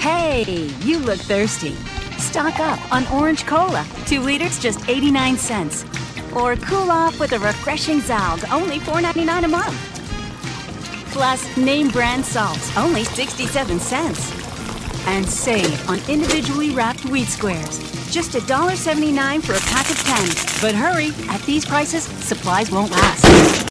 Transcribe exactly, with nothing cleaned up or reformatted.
Hey, you look thirsty. Stock up on orange cola, two liters, just eighty-nine cents. Or cool off with a refreshing Zalg, only four ninety-nine a month. Plus, name brand salts, only sixty-seven cents. And save on individually wrapped wheat squares, just one seventy-nine for a pack of ten. But hurry, at these prices, supplies won't last.